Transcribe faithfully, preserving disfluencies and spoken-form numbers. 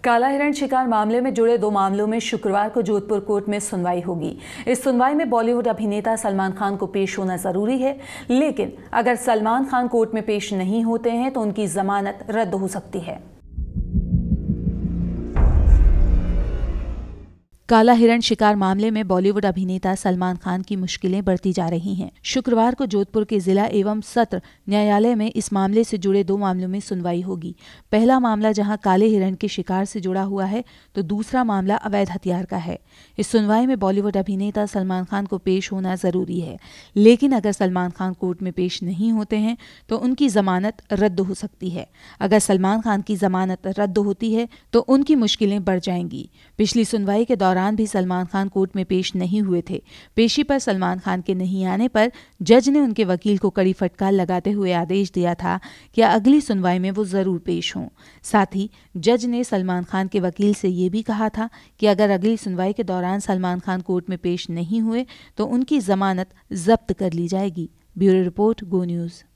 काला हिरण शिकार मामले में जुड़े दो मामलों में शुक्रवार को जोधपुर कोर्ट में सुनवाई होगी। इस सुनवाई में बॉलीवुड अभिनेता सलमान खान को पेश होना जरूरी है, लेकिन अगर सलमान खान कोर्ट में पेश नहीं होते हैं तो उनकी जमानत रद्द हो सकती है। काला हिरण शिकार मामले में बॉलीवुड अभिनेता सलमान खान की मुश्किलें बढ़ती जा रही हैं। शुक्रवार को जोधपुर के जिला एवं सत्र न्यायालय में इस मामले से जुड़े दो मामलों में सुनवाई होगी। पहला मामला जहां काले हिरण के शिकार से जुड़ा हुआ है, तो दूसरा मामला अवैध हथियार का है। इस सुनवाई में बॉलीवुड अभिनेता सलमान खान को पेश होना जरूरी है, लेकिन अगर सलमान खान कोर्ट में पेश नहीं होते हैं तो उनकी जमानत रद्द हो सकती है। अगर सलमान खान की जमानत रद्द होती है तो उनकी मुश्किलें बढ़ जाएंगी। पिछली सुनवाई के दौरान भी सलमान खान कोर्ट में पेश नहीं हुए थे। पेशी पर सलमान खान के नहीं आने पर जज ने उनके वकील को कड़ी फटकार लगाते हुए आदेश दिया था कि अगली सुनवाई में वो जरूर पेश हों। साथ ही जज ने सलमान खान के वकील से ये भी कहा था कि अगर अगली सुनवाई के दौरान सलमान खान कोर्ट में पेश नहीं हुए तो उनकी जमानत जब्त कर ली जाएगी। Bureau report, go news.